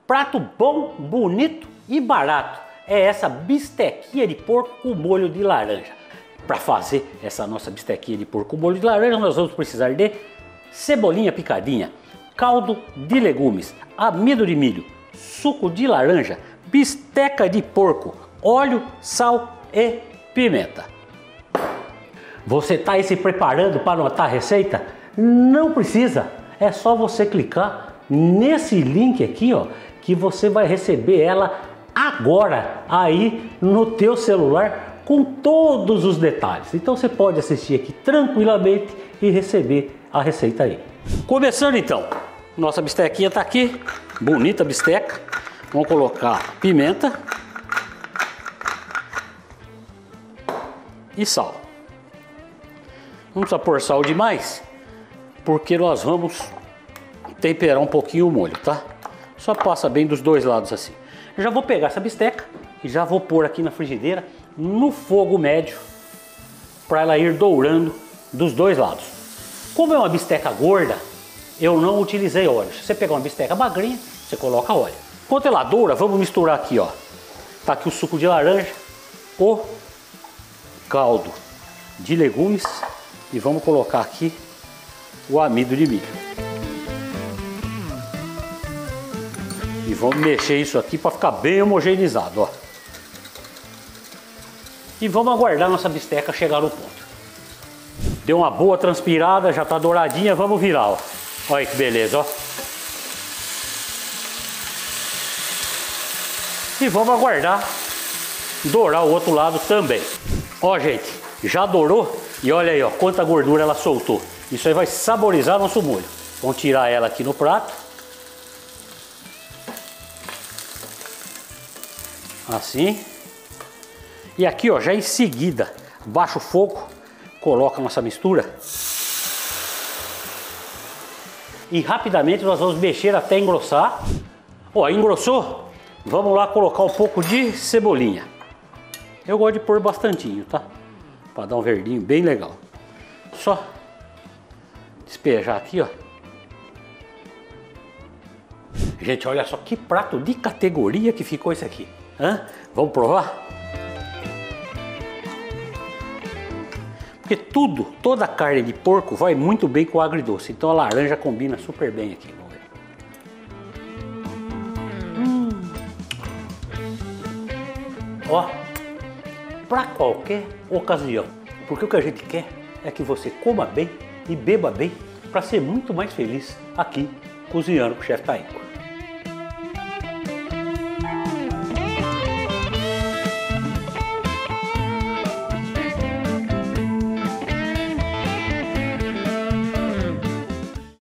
Prato bom, bonito e barato. É essa bistequinha de porco com molho de laranja. Para fazer essa nossa bistequinha de porco com molho de laranja, nós vamos precisar de cebolinha picadinha, caldo de legumes, amido de milho, suco de laranja, bisteca de porco, óleo, sal e pimenta. Você está aí se preparando para anotar a receita? Não precisa, é só você clicar nesse link aqui, ó, que você vai receber ela agora aí no teu celular com todos os detalhes. Então você pode assistir aqui tranquilamente e receber a receita aí. Começando então, nossa bistequinha está aqui, bonita bisteca. Vamos colocar pimenta e sal. Não precisa pôr sal demais, porque nós vamos temperar um pouquinho o molho, tá? Só passa bem dos dois lados assim. Eu já vou pegar essa bisteca e já vou pôr aqui na frigideira no fogo médio para ela ir dourando dos dois lados. Como é uma bisteca gorda, eu não utilizei óleo. Se você pegar uma bisteca magrinha, você coloca óleo. Enquanto ela doura, vamos misturar aqui, ó. Tá aqui o suco de laranja, o caldo de legumes e vamos colocar aqui o amido de milho. E vamos mexer isso aqui para ficar bem homogeneizado, ó. E vamos aguardar nossa bisteca chegar no ponto. Deu uma boa transpirada, já tá douradinha, vamos virar, ó. Olha que beleza, ó. E vamos aguardar dourar o outro lado também. Ó, gente, já dourou e olha aí, ó, quanta gordura ela soltou. Isso aí vai saborizar nosso molho. Vamos tirar ela aqui no prato. Assim. E aqui, ó, já em seguida, baixa o fogo, coloca a nossa mistura. E rapidamente nós vamos mexer até engrossar. Ó, engrossou? Vamos lá colocar um pouco de cebolinha. Eu gosto de pôr bastantinho, tá? Para dar um verdinho bem legal. Só despejar aqui, ó. Gente, olha só que prato de categoria que ficou esse aqui. Hã? Vamos provar? Porque toda a carne de porco vai muito bem com o agridoce. Então a laranja combina super bem aqui. Vamos ver. Ó, para qualquer ocasião. Porque o que a gente quer é que você coma bem e beba bem para ser muito mais feliz aqui cozinhando com o Chefe Tainco.